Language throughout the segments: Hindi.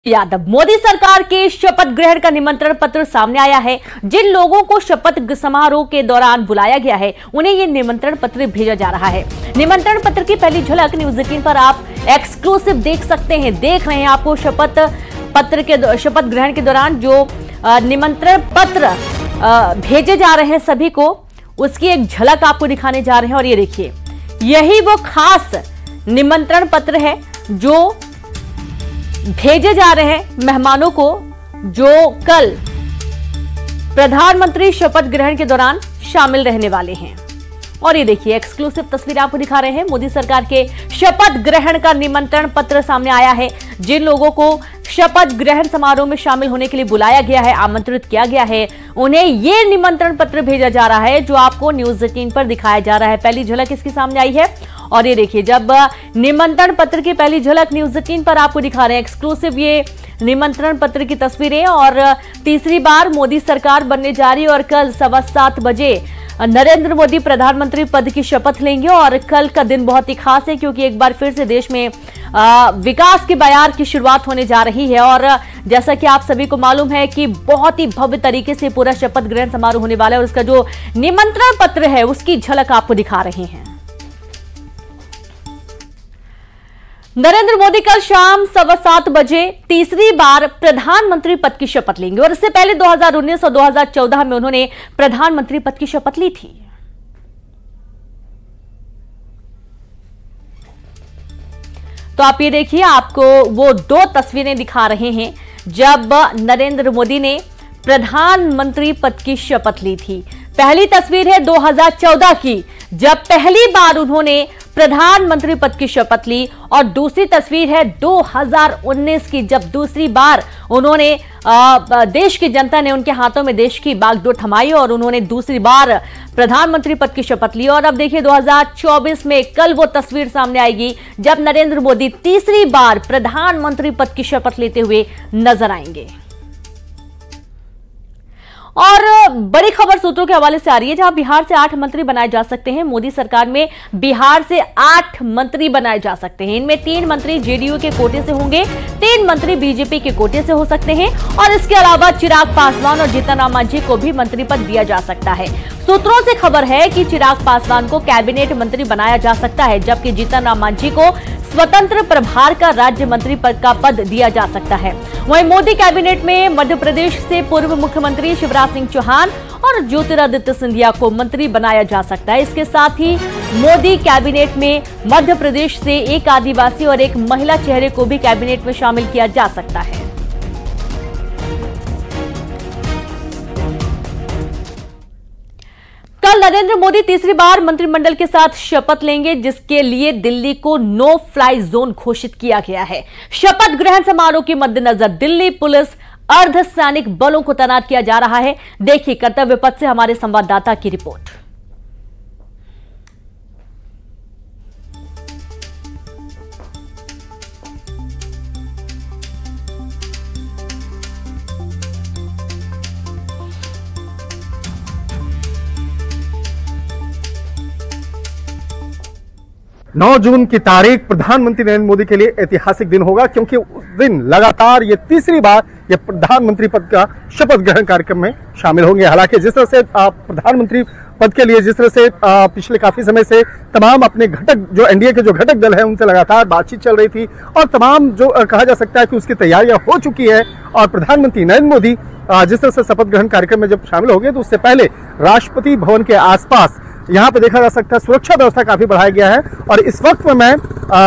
यादव। मोदी सरकार के शपथ ग्रहण का निमंत्रण पत्र सामने आया है। जिन लोगों को शपथ समारोह के दौरान बुलाया गया है उन्हें यह निमंत्रण पत्र भेजा जा रहा है। निमंत्रण पत्र की पहली झलक न्यूज़ 18 पर आप एक्सक्लूसिव देख सकते हैं। देख रहे हैं आपको शपथ ग्रहण के दौरान जो निमंत्रण पत्र भेजे जा रहे हैं सभी को, उसकी एक झलक आपको दिखाने जा रहे हैं। और ये देखिए, यही वो खास निमंत्रण पत्र है जो भेजे जा रहे हैं मेहमानों को, जो कल प्रधानमंत्री शपथ ग्रहण के दौरान शामिल रहने वाले हैं। और ये देखिए, एक्सक्लूसिव तस्वीर आपको दिखा रहे हैं। मोदी सरकार के शपथ ग्रहण का निमंत्रण पत्र सामने आया है। जिन लोगों को शपथ ग्रहण समारोह में शामिल होने के लिए बुलाया गया है, आमंत्रित किया गया है, उन्हें यह निमंत्रण पत्र भेजा जा रहा है जो आपको न्यूज़ 18 पर दिखाया जा रहा है। पहली झलक इसकी सामने आई है। और ये देखिए, जब निमंत्रण पत्र की पहली झलक न्यूज़ 18 पर आपको दिखा रहे हैं एक्सक्लूसिव ये निमंत्रण पत्र की तस्वीरें। और तीसरी बार मोदी सरकार बनने जा रही है और कल 7:15 बजे नरेंद्र मोदी प्रधानमंत्री पद की शपथ लेंगे। और कल का दिन बहुत ही खास है क्योंकि एक बार फिर से देश में विकास की बयार की शुरुआत होने जा रही है। और जैसा कि आप सभी को मालूम है कि बहुत ही भव्य तरीके से पूरा शपथ ग्रहण समारोह होने वाला है और उसका जो निमंत्रण पत्र है उसकी झलक आपको दिखा रहे हैं। नरेंद्र मोदी कल शाम 7:15 बजे तीसरी बार प्रधानमंत्री पद की शपथ लेंगे। और इससे पहले 2019 और 2014 में उन्होंने प्रधानमंत्री पद की शपथ ली थी। तो आप ये देखिए, आपको वो दो तस्वीरें दिखा रहे हैं जब नरेंद्र मोदी ने प्रधानमंत्री पद की शपथ ली थी। पहली तस्वीर है 2014 की, जब पहली बार उन्होंने प्रधानमंत्री पद की शपथ ली। और दूसरी तस्वीर है 2019 की, जब दूसरी बार उन्होंने देश की जनता ने उनके हाथों में देश की बागडोर थमाई और उन्होंने दूसरी बार प्रधानमंत्री पद की शपथ ली। और अब देखिए 2024 में कल वो तस्वीर सामने आएगी जब नरेंद्र मोदी तीसरी बार प्रधानमंत्री पद की शपथ लेते हुए नजर आएंगे। और बड़ी खबर सूत्रों के हवाले से आ रही है, जहां बिहार से 8 मंत्री बनाए जा सकते हैं। मोदी सरकार में बिहार से 8 मंत्री बनाए जा सकते हैं। इनमें 3 मंत्री जेडीयू के कोटे से होंगे, 3 मंत्री बीजेपी के कोटे से हो सकते हैं। और इसके अलावा चिराग पासवान और जीतन राम मांझी को भी मंत्री पद दिया जा सकता है। सूत्रों से खबर है कि चिराग पासवान को कैबिनेट मंत्री बनाया जा सकता है, जबकि जीतन राम मांझी को स्वतंत्र प्रभार का राज्य मंत्री पद का पद दिया जा सकता है। वहीं मोदी कैबिनेट में मध्य प्रदेश से पूर्व मुख्यमंत्री शिवराज सिंह चौहान और ज्योतिरादित्य सिंधिया को मंत्री बनाया जा सकता है। इसके साथ ही मोदी कैबिनेट में मध्य प्रदेश से एक आदिवासी और एक महिला चेहरे को भी कैबिनेट में शामिल किया जा सकता है। कल नरेंद्र मोदी तीसरी बार मंत्रिमंडल के साथ शपथ लेंगे, जिसके लिए दिल्ली को नो फ्लाई जोन घोषित किया गया है। शपथ ग्रहण समारोह के मद्देनजर दिल्ली पुलिस अर्धसैनिक बलों को तैनात किया जा रहा है। देखिए कर्तव्य पथ से हमारे संवाददाता की रिपोर्ट। 9 जून की तारीख प्रधानमंत्री नरेंद्र मोदी के लिए ऐतिहासिक दिन होगा, क्योंकि उस दिन लगातार ये तीसरी बार ये प्रधानमंत्री पद का शपथ ग्रहण कार्यक्रम में शामिल होंगे। हालांकि जिस तरह से प्रधानमंत्री पद के लिए जिस तरह से पिछले काफी समय से तमाम अपने घटक जो एनडीए के जो घटक दल है उनसे लगातार बातचीत चल रही थी और तमाम जो कहा जा सकता है कि उसकी तैयारियां हो चुकी है। और प्रधानमंत्री नरेंद्र मोदी जिस तरह से शपथ ग्रहण कार्यक्रम में जब शामिल हो गए तो उससे पहले राष्ट्रपति भवन के आसपास यहाँ पे देखा जा सकता है सुरक्षा व्यवस्था काफी बढ़ाया गया है। और इस वक्त में मैं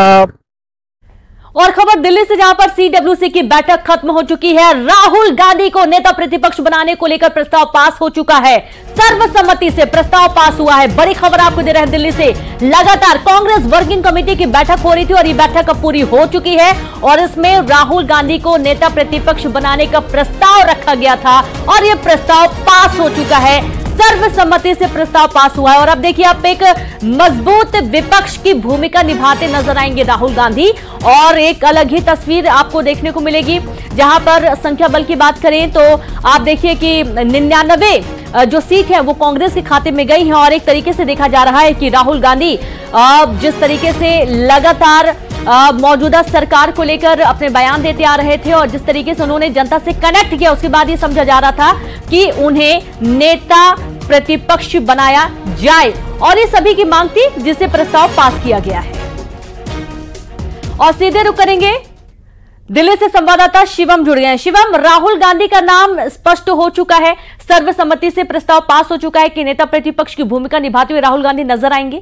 और खबर दिल्ली से, जहां पर सीडब्ल्यूसी की बैठक खत्म हो चुकी है। राहुल गांधी को नेता प्रतिपक्ष बनाने को लेकर प्रस्ताव पास हो चुका है। सर्वसम्मति से प्रस्ताव पास हुआ है। बड़ी खबर आपको दे रहे हैं दिल्ली से। लगातार कांग्रेस वर्किंग कमेटी की बैठक हो रही थी और ये बैठक अब पूरी हो चुकी है और इसमें राहुल गांधी को नेता प्रतिपक्ष बनाने का प्रस्ताव रखा गया था और यह प्रस्ताव पास हो चुका है। सर्वसम्मति से प्रस्ताव पास हुआ है। और अब देखिए, आप एक मजबूत विपक्ष की भूमिका निभाते नजर आएंगे राहुल गांधी। और एक अलग ही तस्वीर आपको देखने को मिलेगी, जहां पर संख्या बल की बात करें तो आप देखिए कि 99 जो सीट है वो कांग्रेस के खाते में गई है। और एक तरीके से देखा जा रहा है कि राहुल गांधी जिस तरीके से लगातार मौजूदा सरकार को लेकर अपने बयान देते आ रहे थे और जिस तरीके से उन्होंने जनता से कनेक्ट किया उसके बाद ये समझा जा रहा था कि उन्हें नेता प्रतिपक्ष बनाया जाए और ये सभी की मांग थी जिसे प्रस्ताव पास किया गया है। और सीधे रुक करेंगे दिल्ली से संवाददाता शिवम जुड़ गए हैं। शिवम, राहुल गांधी का नाम स्पष्ट हो चुका है, सर्वसम्मति से प्रस्ताव पास हो चुका है कि नेता प्रतिपक्ष की भूमिका निभाते हुए राहुल गांधी नजर आएंगे।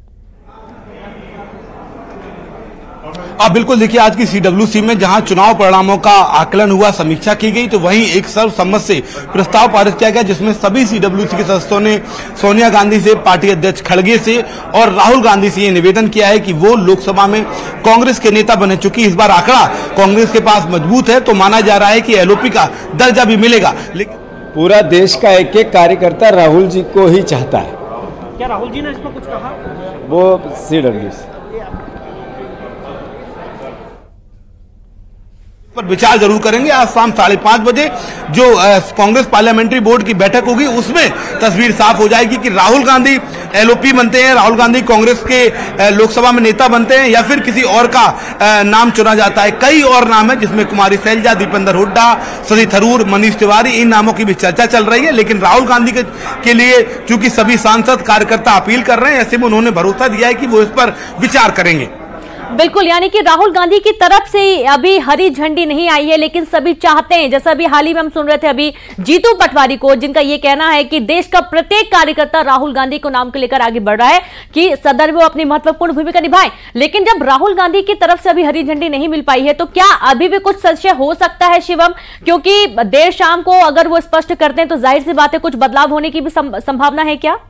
बिल्कुल, देखिए आज की सीडब्ल्यूसी में जहां चुनाव परिणामों का आकलन हुआ, समीक्षा की गई, तो वहीं एक सर्वसम्मत से प्रस्ताव पारित किया गया जिसमें सभी सीडब्ल्यूसी के सदस्यों ने सोनिया गांधी से, पार्टी अध्यक्ष खड़गे से और राहुल गांधी से ये निवेदन किया है कि वो लोकसभा में कांग्रेस के नेता बने। चूंकि इस बार आंकड़ा कांग्रेस के पास मजबूत है तो माना जा रहा है कि एलओपी का दर्जा भी मिलेगा। लेकिन पूरा देश का एक एक कार्यकर्ता राहुल जी को ही चाहता है। क्या राहुल जी ने इसमें कुछ कहा? वो सीडब्ल्यूसी पर विचार जरूर करेंगे। आज शाम 5:30 बजे जो कांग्रेस पार्लियामेंट्री बोर्ड की बैठक होगी उसमें तस्वीर साफ हो जाएगी कि राहुल गांधी एलओपी बनते हैं, राहुल गांधी कांग्रेस के लोकसभा में नेता बनते हैं या फिर किसी और का नाम चुना जाता है। कई और नाम है जिसमें कुमारी शैलजा, दीपेंद्र हुड्डा, शशि थरूर, मनीष तिवारी, इन नामों की भी चर्चा चल रही है। लेकिन राहुल गांधी के लिए चूंकि सभी सांसद कार्यकर्ता अपील कर रहे हैं, ऐसे में उन्होंने भरोसा दिया है कि वो इस पर विचार करेंगे। बिल्कुल, यानी कि राहुल गांधी की तरफ से अभी हरी झंडी नहीं आई है, लेकिन सभी चाहते हैं, जैसा अभी हाल ही में हम सुन रहे थे अभी जीतू पटवारी को, जिनका यह कहना है कि देश का प्रत्येक कार्यकर्ता राहुल गांधी को नाम को लेकर आगे बढ़ रहा है कि सदन में वो अपनी महत्वपूर्ण भूमिका निभाएं। लेकिन जब राहुल गांधी की तरफ से अभी हरी झंडी नहीं मिल पाई है तो क्या अभी भी कुछ संशय हो सकता है शिवम? क्योंकि देर शाम को अगर वो स्पष्ट करते हैं तो जाहिर सी बात है कुछ बदलाव होने की भी संभावना है क्या?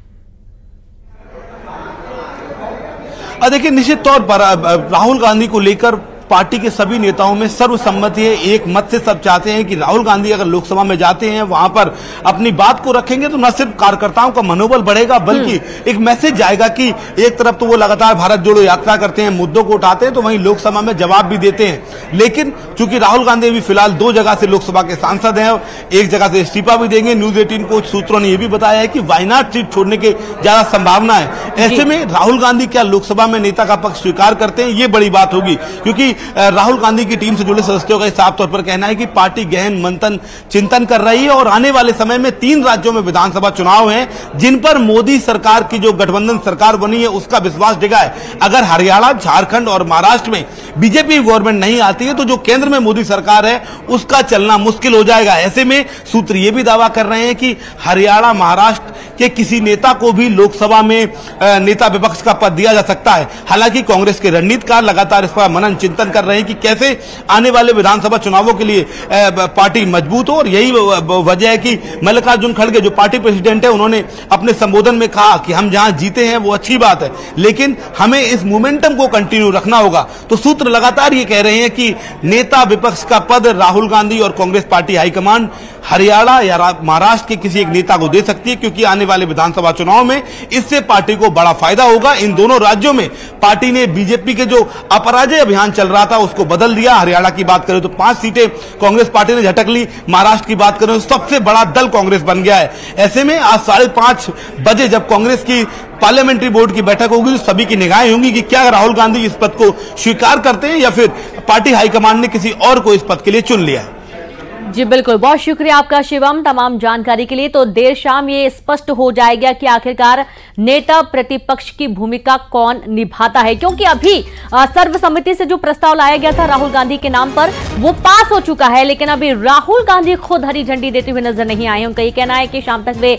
देखिए, निश्चित तौर पर राहुल गांधी को लेकर पार्टी के सभी नेताओं में सर्वसम्मति है, एक मत से सब चाहते हैं कि राहुल गांधी अगर लोकसभा में जाते हैं, वहां पर अपनी बात को रखेंगे तो न सिर्फ कार्यकर्ताओं का मनोबल बढ़ेगा बल्कि एक मैसेज जाएगा कि एक तरफ तो वो लगातार भारत जोड़ो यात्रा करते हैं, मुद्दों को उठाते हैं, तो वहीं लोकसभा में जवाब भी देते हैं। लेकिन चूंकि राहुल गांधी अभी फिलहाल 2 जगह से लोकसभा के सांसद हैं, एक जगह से इस्तीफा भी देंगे। न्यूज 18 को सूत्रों ने यह भी बताया है कि वायनाड सीट छोड़ने की ज्यादा संभावना है। ऐसे में राहुल गांधी क्या लोकसभा में नेता का पक्ष स्वीकार करते हैं, ये बड़ी बात होगी। क्योंकि राहुल गांधी की टीम से जुड़े सदस्यों का साफ तौर पर कहना है कि पार्टी गहन मंथन चिंतन कर रही है और आने वाले समय में 3 राज्यों में विधानसभा चुनाव हैं जिन पर मोदी सरकार की जो गठबंधन सरकार बनी है उसका विश्वास डिगा है। अगर हरियाणा, झारखंड और महाराष्ट्र में बीजेपी गवर्नमेंट नहीं आती है तो जो केंद्र में मोदी सरकार है उसका चलना मुश्किल हो जाएगा। ऐसे में सूत्र ये भी दावा कर रहे हैं कि हरियाणा, महाराष्ट्र के किसी नेता को भी लोकसभा में नेता विपक्ष का पद दिया जा सकता है। हालांकि कांग्रेस के रणनीतिकार लगातार इस पर मनन चिंतन कर रहे हैं कि कैसे आने वाले विधानसभा चुनावों के लिए पार्टी मजबूत हो और यही वजह है कि मल्लिकार्जुन खड़गे जो पार्टी प्रेसिडेंट है उन्होंने अपने संबोधन में कहा कि हम जहां जीते हैं वो अच्छी बात है लेकिन हमें इस मोमेंटम को कंटिन्यू रखना होगा। तो सूत्र लगातार ये कह रहे हैं कि नेता विपक्ष का पद राहुल गांधी और कांग्रेस पार्टी हाईकमान हरियाणा या महाराष्ट्र के किसी एक नेता को दे सकती है क्योंकि आने वाले विधानसभा चुनाव में इससे पार्टी को बड़ा फायदा होगा। इन दोनों राज्यों में पार्टी ने बीजेपी के जो अपराजय अभियान चल रहा था उसको बदल दिया। हरियाणा की बात करें तो 5 सीटें कांग्रेस पार्टी ने झटक ली, महाराष्ट्र की बात करें तो सबसे बड़ा दल कांग्रेस बन गया है। ऐसे में आज 5:30 बजे जब कांग्रेस की पार्लियामेंट्री बोर्ड की बैठक होगी तो सभी की निगाहें होंगी कि क्या राहुल गांधी इस पद को स्वीकार करते हैं या फिर पार्टी हाईकमान ने किसी और को इस पद के लिए चुन लिया है। जी बिल्कुल, बहुत शुक्रिया आपका शिवम तमाम जानकारी के लिए। तो देर शाम ये स्पष्ट हो जाएगा कि आखिरकार नेता प्रतिपक्ष की भूमिका कौन निभाता है, क्योंकि अभी सर्वसम्मति से जो प्रस्ताव लाया गया था राहुल गांधी के नाम पर वो पास हो चुका है, लेकिन अभी राहुल गांधी खुद हरी झंडी देते हुए नजर नहीं आए। उनका ये कहना है कि शाम तक वे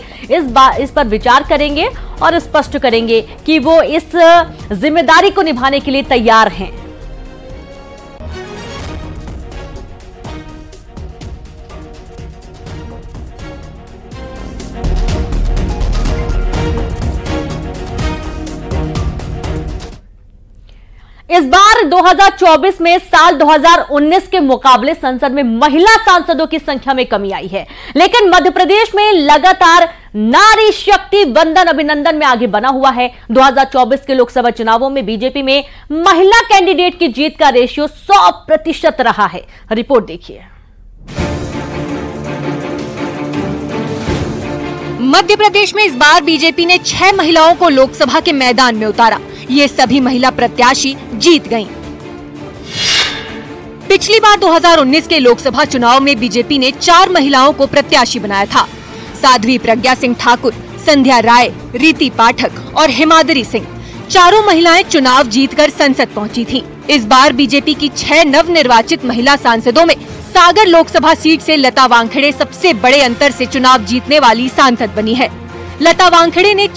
इस पर विचार करेंगे और स्पष्ट करेंगे कि वो इस जिम्मेदारी को निभाने के लिए तैयार हैं। इस बार 2024 में साल 2019 के मुकाबले संसद में महिला सांसदों की संख्या में कमी आई है, लेकिन मध्य प्रदेश में लगातार नारी शक्ति वंदन अभिनंदन में आगे बना हुआ है। 2024 के लोकसभा चुनावों में बीजेपी में महिला कैंडिडेट की जीत का रेशियो 100% रहा है। रिपोर्ट देखिए। मध्य प्रदेश में इस बार बीजेपी ने 6 महिलाओं को लोकसभा के मैदान में उतारा। ये सभी महिला प्रत्याशी जीत गयीं। पिछली बार 2019 के लोकसभा चुनाव में बीजेपी ने 4 महिलाओं को प्रत्याशी बनाया था। साध्वी प्रज्ञा सिंह ठाकुर, संध्या राय, रीति पाठक और हिमाद्री सिंह, चारों महिलाएं चुनाव जीतकर संसद पहुंची थीं। इस बार बीजेपी की 6 नवनिर्वाचित महिला सांसदों में सागर लोकसभा सीट से लता वानखेड़े सबसे बड़े अंतर से चुनाव जीतने वाली सांसद बनी है। लता वानखेड़े ने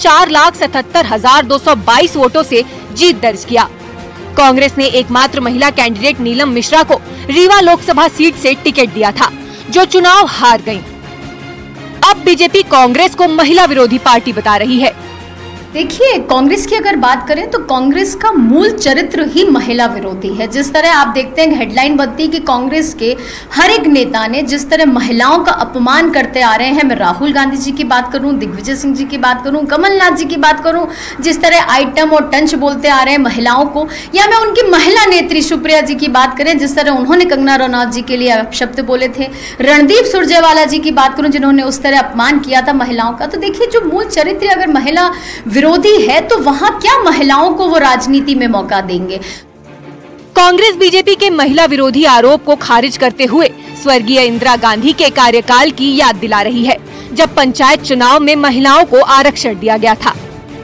4,77,222 वोटों से जीत दर्ज किया। कांग्रेस ने एकमात्र महिला कैंडिडेट नीलम मिश्रा को रीवा लोकसभा सीट से टिकट दिया था, जो चुनाव हार गयीं। अब बीजेपी कांग्रेस को महिला विरोधी पार्टी बता रही है। देखिए, कांग्रेस की अगर बात करें तो कांग्रेस का मूल चरित्र ही महिला विरोधी है। जिस तरह आप देखते हैं हेडलाइन बनती है कि कांग्रेस के हर एक नेता ने जिस तरह महिलाओं का अपमान करते आ रहे हैं, मैं राहुल गांधी जी की बात करूं, दिग्विजय सिंह जी की बात करूं, कमलनाथ जी की बात करूं, जिस तरह आइटम और टंच बोलते आ रहे हैं महिलाओं को, या मैं उनकी महिला नेत्री सुप्रिया जी की बात करें, जिस तरह उन्होंने कंगना रनौत जी के लिए अपशब्द बोले थे, रणदीप सुरजेवाला जी की बात करूं जिन्होंने उस तरह अपमान किया था महिलाओं का। तो देखिए, जो मूल चरित्र अगर महिला विरोधी है तो वहां क्या महिलाओं को वो राजनीति में मौका देंगे। कांग्रेस बीजेपी के महिला विरोधी आरोप को खारिज करते हुए स्वर्गीय इंदिरा गांधी के कार्यकाल की याद दिला रही है, जब पंचायत चुनाव में महिलाओं को आरक्षण दिया गया था।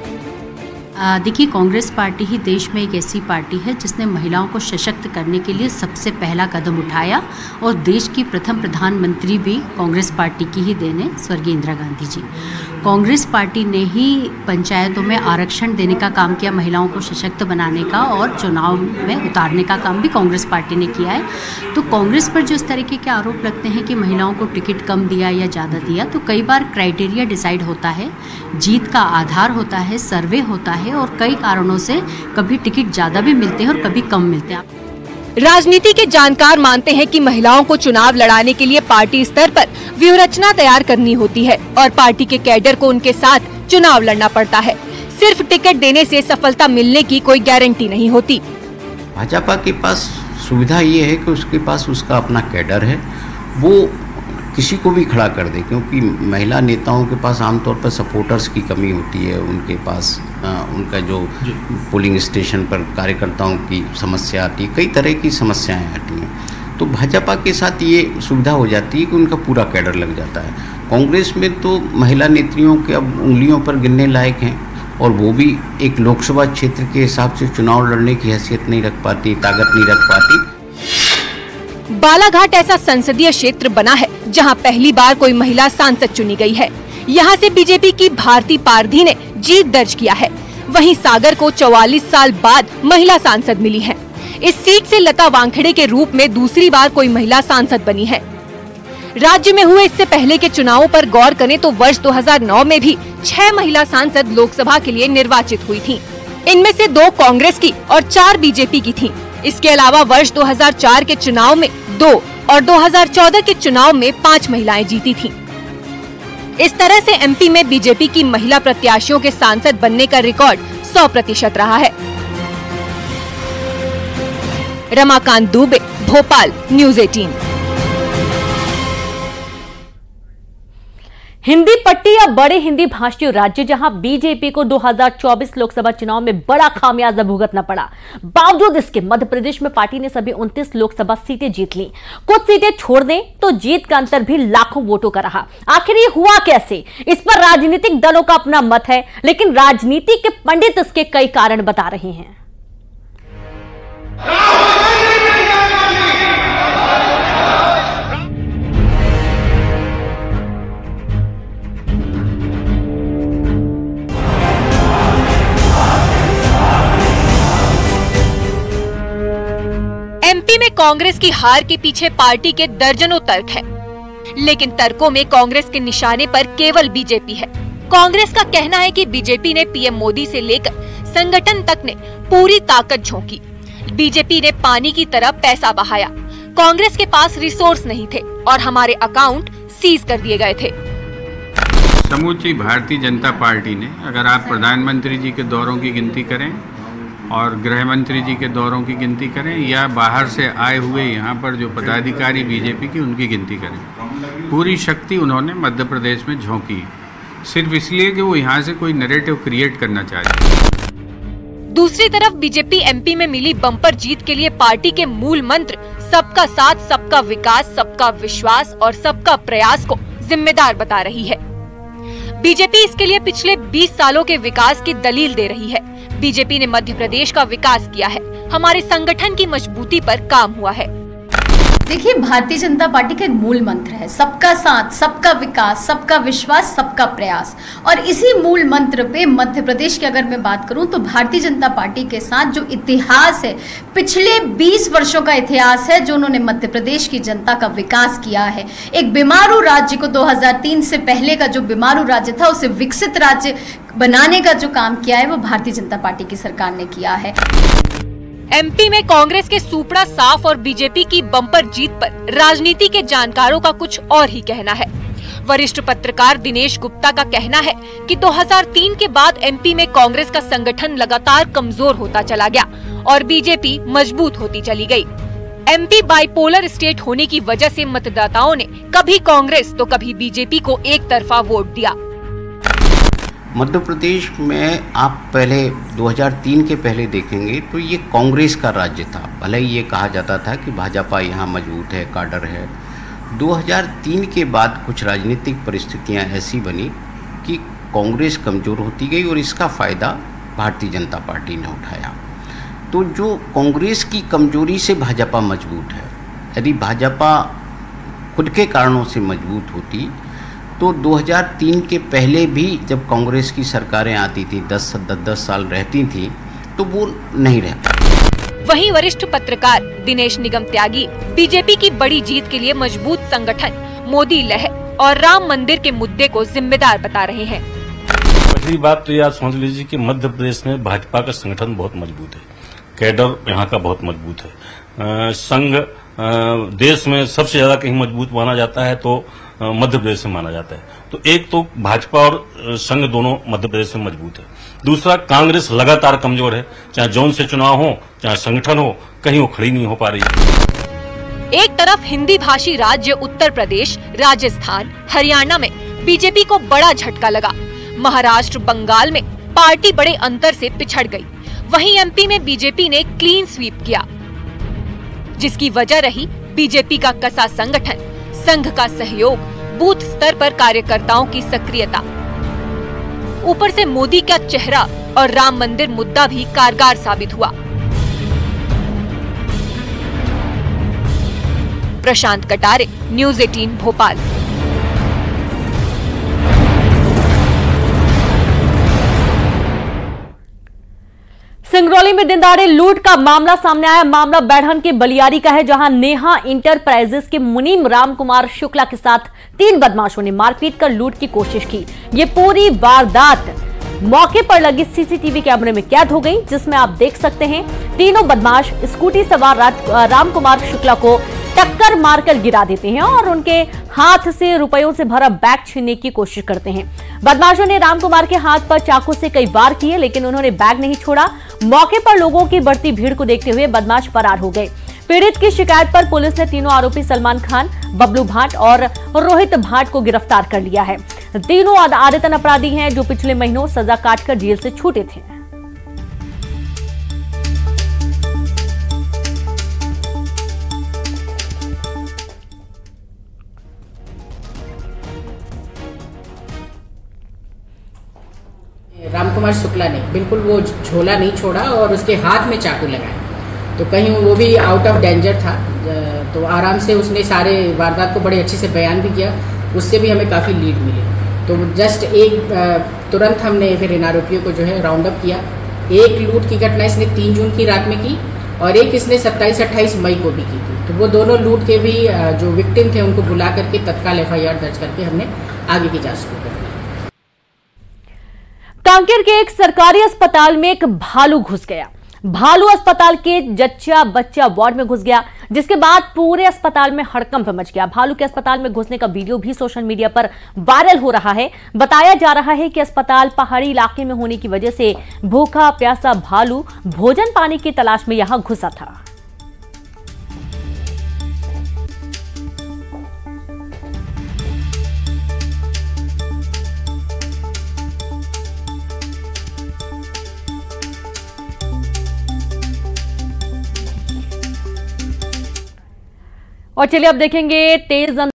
देखिए, कांग्रेस पार्टी ही देश में एक ऐसी पार्टी है जिसने महिलाओं को सशक्त करने के लिए सबसे पहला कदम उठाया, और देश की प्रथम प्रधानमंत्री भी कांग्रेस पार्टी की ही देन है, स्वर्गीय इंदिरा गांधी जी। कांग्रेस पार्टी ने ही पंचायतों में आरक्षण देने का काम किया, महिलाओं को सशक्त बनाने का, और चुनाव में उतारने का काम भी कांग्रेस पार्टी ने किया है। तो कांग्रेस पर जो इस तरीके के आरोप लगते हैं कि महिलाओं को टिकट कम दिया या ज़्यादा दिया, तो कई बार क्राइटेरिया डिसाइड होता है, जीत का आधार होता है, सर्वे होता है, और कई कारणों से कभी टिकट ज्यादा भी मिलते हैं और कभी कम मिलते हैं। राजनीति के जानकार मानते हैं कि महिलाओं को चुनाव लड़ाने के लिए पार्टी स्तर पर व्यूहरचना तैयार करनी होती है, और पार्टी के कैडर को उनके साथ चुनाव लड़ना पड़ता है। सिर्फ टिकट देने से सफलता मिलने की कोई गारंटी नहीं होती। भाजपा के पास सुविधा ये है कि उसके पास उसका अपना कैडर है, वो किसी को भी खड़ा कर दे, क्योंकि महिला नेताओं के पास आमतौर पर सपोर्टर्स की कमी होती है, उनके पास उनका जो पोलिंग स्टेशन पर कार्यकर्ताओं की समस्या आती है, कई तरह की समस्याएं आती हैं। तो भाजपा के साथ ये सुविधा हो जाती है कि उनका पूरा कैडर लग जाता है। कांग्रेस में तो महिला नेत्रियों के अब उंगलियों पर गिनने लायक हैं, और वो भी एक लोकसभा क्षेत्र के हिसाब से चुनाव लड़ने की हैसियत नहीं रख पाती, ताकत नहीं रख पाती। बालाघाट ऐसा संसदीय क्षेत्र बना है जहां पहली बार कोई महिला सांसद चुनी गई है। यहां से बीजेपी की भारती पारधी ने जीत दर्ज किया है। वहीं सागर को 44 साल बाद महिला सांसद मिली है। इस सीट से लता वानखेड़े के रूप में दूसरी बार कोई महिला सांसद बनी है। राज्य में हुए इससे पहले के चुनावों पर गौर करें तो वर्ष 2009 में भी 6 महिला सांसद लोकसभा के लिए निर्वाचित हुई थीं। इनमें से 2 कांग्रेस की और 4 बीजेपी की थीं। इसके अलावा वर्ष 2004 के चुनाव में 2 और 2014 के चुनाव में 5 महिलाएं जीती थीं। इस तरह से एमपी में बीजेपी की महिला प्रत्याशियों के सांसद बनने का रिकॉर्ड 100% रहा है। रमाकांत दुबे, भोपाल, न्यूज़ 18। हिंदी पट्टी या बड़े हिंदी भाषी राज्य जहां बीजेपी को 2024 लोकसभा चुनाव में बड़ा खामियाजा भुगतना पड़ा, बावजूद इसके मध्य प्रदेश में पार्टी ने सभी 29 लोकसभा सीटें जीत ली। कुछ सीटें छोड़ दें तो जीत का अंतर भी लाखों वोटों का रहा। आखिर ये हुआ कैसे? इस पर राजनीतिक दलों का अपना मत है, लेकिन राजनीति के पंडित इसके कई कारण बता रहे हैं। एमपी में कांग्रेस की हार के पीछे पार्टी के दर्जनों तर्क हैं, लेकिन तर्कों में कांग्रेस के निशाने पर केवल बीजेपी है। कांग्रेस का कहना है कि बीजेपी ने पीएम मोदी से लेकर संगठन तक ने पूरी ताकत झोंकी। बीजेपी ने पानी की तरह पैसा बहाया। कांग्रेस के पास रिसोर्स नहीं थे और हमारे अकाउंट सीज कर दिए गए थे। समूची भारतीय जनता पार्टी ने, अगर आप प्रधानमंत्री जी के दौरों की गिनती करें और गृह मंत्री जी के दौरों की गिनती करें, या बाहर से आए हुए यहाँ पर जो पदाधिकारी बीजेपी की उनकी गिनती करें, पूरी शक्ति उन्होंने मध्य प्रदेश में झोंकी, सिर्फ इसलिए कि वो यहाँ से कोई नैरेटिव क्रिएट करना चाहते हैं। दूसरी तरफ बीजेपी एमपी में मिली बम्पर जीत के लिए पार्टी के मूल मंत्र सबका साथ, सबका विकास, सबका विश्वास और सबका प्रयास को जिम्मेदार बता रही है। बीजेपी इसके लिए पिछले 20 सालों के विकास की दलील दे रही है। बीजेपी ने मध्य प्रदेश का विकास किया है, हमारे संगठन की मजबूती पर काम हुआ है। देखिए, भारतीय जनता पार्टी का एक मूल मंत्र है सबका साथ, सबका विकास, सबका विश्वास, सबका प्रयास। और इसी मूल मंत्र पे मध्य प्रदेश की अगर मैं बात करूं तो भारतीय जनता पार्टी के साथ जो इतिहास है, पिछले 20 वर्षों का इतिहास है जो उन्होंने मध्य प्रदेश की जनता का विकास किया है। एक बीमारू राज्य को 2003 से पहले का जो बीमारू राज्य था उसे विकसित राज्य बनाने का जो काम किया है वो भारतीय जनता पार्टी की सरकार ने किया है। एमपी में कांग्रेस के सूपड़ा साफ और बीजेपी की बम्पर जीत पर राजनीति के जानकारों का कुछ और ही कहना है। वरिष्ठ पत्रकार दिनेश गुप्ता का कहना है कि 2003 के बाद एमपी में कांग्रेस का संगठन लगातार कमजोर होता चला गया और बीजेपी मजबूत होती चली गई। एमपी बाइपोलर स्टेट होने की वजह से मतदाताओं ने कभी कांग्रेस तो कभी बीजेपी को एक तरफा वोट दिया। मध्य प्रदेश में आप पहले 2003 के पहले देखेंगे तो ये कांग्रेस का राज्य था। भले ही ये कहा जाता था कि भाजपा यहाँ मजबूत है, काडर है। 2003 के बाद कुछ राजनीतिक परिस्थितियाँ ऐसी बनी कि कांग्रेस कमज़ोर होती गई और इसका फ़ायदा भारतीय जनता पार्टी ने उठाया। तो जो कांग्रेस की कमजोरी से भाजपा मजबूत है, यदि भाजपा खुद के कारणों से मजबूत होती तो 2003 के पहले भी जब कांग्रेस की सरकारें आती थी 10 साल रहती थी तो वो नहीं रहता। वहीं वरिष्ठ पत्रकार दिनेश निगम त्यागी बीजेपी की बड़ी जीत के लिए मजबूत संगठन, मोदी लहर और राम मंदिर के मुद्दे को जिम्मेदार बता रहे हैं। पहली बात तो यह समझ लीजिए कि मध्य प्रदेश में भाजपा का संगठन बहुत मजबूत है, कैडर यहाँ का बहुत मजबूत है। संघ देश में सबसे ज्यादा कहीं मजबूत माना जाता है तो मध्य प्रदेश में माना जाता है। तो एक तो भाजपा और संघ दोनों मध्य प्रदेश में मजबूत है। दूसरा, कांग्रेस लगातार कमजोर है, चाहे जोन से चुनाव हो चाहे संगठन हो, कहीं वो खड़ी नहीं हो पा रही। एक तरफ हिंदी भाषी राज्य उत्तर प्रदेश, राजस्थान, हरियाणा में बीजेपी को बड़ा झटका लगा। महाराष्ट्र, बंगाल में पार्टी बड़े अंतर से पिछड़ गई। वहीं एमपी में बीजेपी ने क्लीन स्वीप किया, जिसकी वजह रही बीजेपी का कसा संगठन, संघ का सहयोग, बूथ स्तर पर कार्यकर्ताओं की सक्रियता। ऊपर से मोदी का चेहरा और राम मंदिर मुद्दा भी कारगर साबित हुआ। प्रशांत कटारे, न्यूज़ 18 भोपाल। सिंगरौली में दिनदहाड़े लूट का मामला सामने आया। मामला बैढ़न के बलियारी का है, जहां नेहा इंटरप्राइजेस के मुनीम राम कुमार शुक्ला के साथ 3 बदमाशों ने मारपीट कर लूट की कोशिश की। ये पूरी वारदात मौके पर लगी सीसीटीवी कैमरे में कैद हो गई, जिसमें आप देख सकते हैं तीनों बदमाश स्कूटी सवार राम कुमार शुक्ला को टक्कर मारकर गिरा देते हैं और उनके हाथ से रुपयों से भरा बैग छीनने की कोशिश करते हैं। बदमाशों ने राम कुमार के हाथ पर चाकू से कई वार किए, लेकिन उन्होंने बैग नहीं छोड़ा। मौके पर लोगों की बढ़ती भीड़ को देखते हुए बदमाश फरार हो गए। पीड़ित की शिकायत पर पुलिस ने तीनों आरोपी सलमान खान, बबलू भाट और रोहित भाट को गिरफ्तार कर लिया है। तीनों आदतन अपराधी हैं जो पिछले महीनों सजा काटकर जेल से छूटे थे। रामकुमार शुक्ला ने बिल्कुल वो झोला नहीं छोड़ा और उसके हाथ में चाकू लगाया, तो कहीं वो भी आउट ऑफ डेंजर था, तो आराम से उसने सारे वारदात को बड़े अच्छे से बयान भी किया। उससे भी हमें काफ़ी लीड मिली। तो जस्ट तुरंत हमने फिर इन आरोपियों को जो है राउंड अप किया। एक लूट की घटना इसने 3 जून की रात में की और एक इसने 27-28 मई को भी की थी। तो वो दोनों लूट के भी जो विक्टिम थे उनको बुला करके तत्काल FIR दर्ज करके हमने आगे की जांच शुरू कर दी। कांकेर के एक सरकारी अस्पताल में एक भालू घुस गया। भालू अस्पताल के जच्चा बच्चा वार्ड में घुस गया, जिसके बाद पूरे अस्पताल में हड़कंप मच गया। भालू के अस्पताल में घुसने का वीडियो भी सोशल मीडिया पर वायरल हो रहा है। बताया जा रहा है कि अस्पताल पहाड़ी इलाके में होने की वजह से भूखा प्यासा भालू भोजन पानी की तलाश में यहां घुसा था। और चलिए अब देखेंगे तेज